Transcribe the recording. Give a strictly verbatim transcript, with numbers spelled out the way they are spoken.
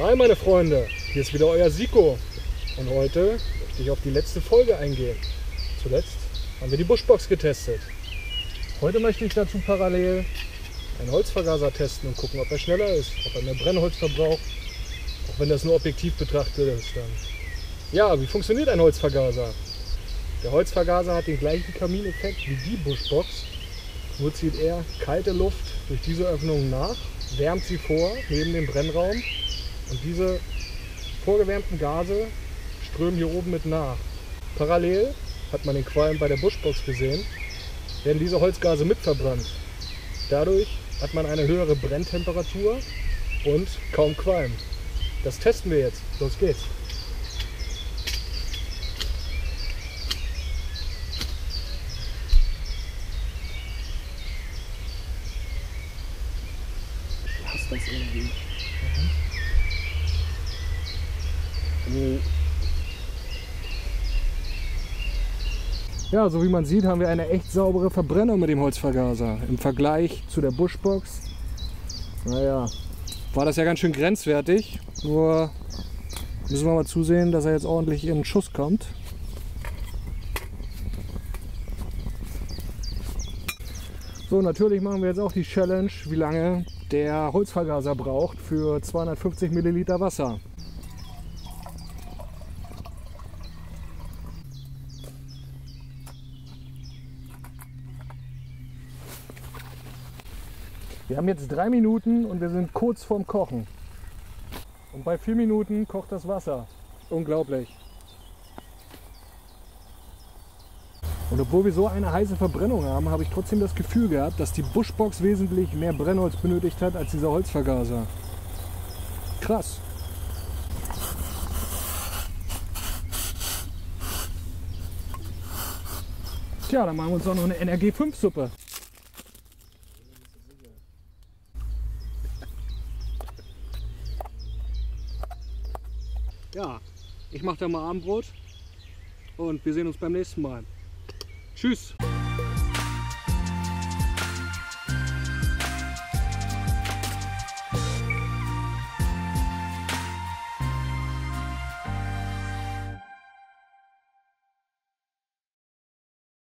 Hi meine Freunde, hier ist wieder euer Siko und heute möchte ich auf die letzte Folge eingehen. Zuletzt haben wir die Bushbox getestet. Heute möchte ich dazu parallel einen Holzvergaser testen und gucken, ob er schneller ist, ob er mehr Brennholz verbraucht, auch wenn das nur objektiv betrachtet ist dann. Ja, wie funktioniert ein Holzvergaser? Der Holzvergaser hat den gleichen Kamineffekt wie die Bushbox, nur zieht er kalte Luft durch diese Öffnung nach, wärmt sie vor neben dem Brennraum und diese vorgewärmten Gase strömen hier oben mit nach. Parallel, hat man den Qualm bei der Bushbox gesehen, werden diese Holzgase mitverbrannt. Dadurch hat man eine höhere Brenntemperatur und kaum Qualm. Das testen wir jetzt. Los geht's! Ich hasse das irgendwie. Mhm. Ja, so wie man sieht, haben wir eine echt saubere Verbrennung mit dem Holzvergaser. Im Vergleich zu der Bushbox, naja, war das ja ganz schön grenzwertig. Nur müssen wir mal zusehen, dass er jetzt ordentlich in den Schuss kommt. So, natürlich machen wir jetzt auch die Challenge, wie lange der Holzvergaser braucht für zweihundertfünfzig Milliliter Wasser. Wir haben jetzt drei Minuten und wir sind kurz vorm Kochen. Und bei vier Minuten kocht das Wasser. Unglaublich. Und obwohl wir so eine heiße Verbrennung haben, habe ich trotzdem das Gefühl gehabt, dass die Bushbox wesentlich mehr Brennholz benötigt hat als dieser Holzvergaser. Krass. Tja, dann machen wir uns auch noch eine N R G fünf Suppe. Ja, ich mache da mal Abendbrot und wir sehen uns beim nächsten Mal. Tschüss!